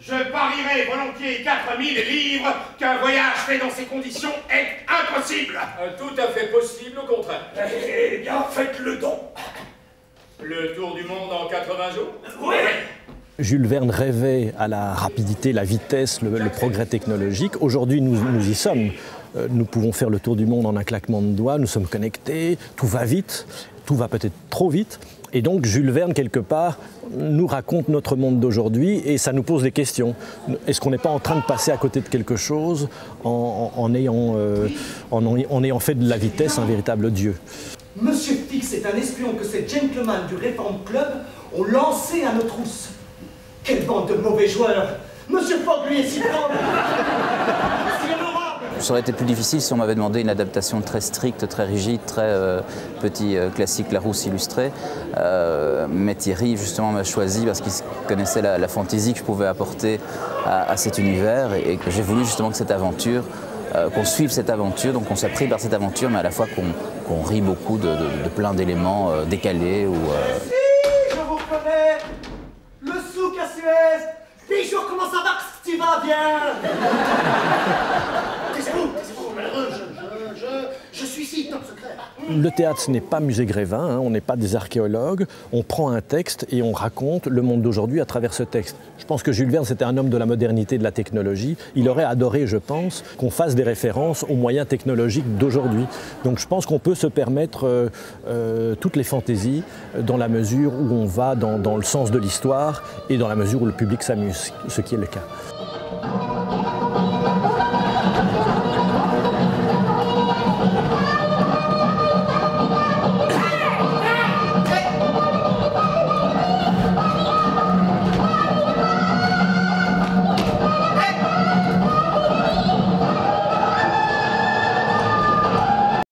Je parierais volontiers 4000 livres qu'un voyage fait dans ces conditions est impossible. Tout à fait possible, au contraire. Eh bien, faites le don. Le tour du monde en 80 jours? Oui. Jules Verne rêvait à la rapidité, la vitesse, le progrès technologique. Aujourd'hui, nous y sommes. Nous pouvons faire le tour du monde en un claquement de doigts, nous sommes connectés, tout va vite, tout va peut-être trop vite. Et donc Jules Verne, quelque part, nous raconte notre monde d'aujourd'hui et ça nous pose des questions. Est-ce qu'on n'est pas en train de passer à côté de quelque chose en ayant fait de la vitesse un véritable dieu? Monsieur Fix est un espion que ces gentlemen du Reform Club ont lancé à nos trousses. Quelle bande de mauvais joueurs! Monsieur Fogg, lui, est si grand! Ça aurait été plus difficile si on m'avait demandé une adaptation très stricte, très rigide, très petit classique Larousse illustré. Mais Thierry, justement, m'a choisi parce qu'il connaissait la fantaisie que je pouvais apporter à cet univers et que j'ai voulu justement que cette aventure, qu'on suive cette aventure, donc on s'est pris par cette aventure, mais à la fois qu'on rit beaucoup de plein d'éléments décalés. Si, je vous connais! Le souk à Suez! Bijou, comment ça va? Tu vas bien? Taisez-vous, malheureux, je suis ici, top secret. Le théâtre, ce n'est pas musée Grévin, hein, on n'est pas des archéologues. On prend un texte et on raconte le monde d'aujourd'hui à travers ce texte. Je pense que Jules Verne, c'était un homme de la modernité, de la technologie. Il aurait adoré, je pense, qu'on fasse des références aux moyens technologiques d'aujourd'hui. Donc je pense qu'on peut se permettre toutes les fantaisies dans la mesure où on va dans le sens de l'histoire et dans la mesure où le public s'amuse, ce qui est le cas.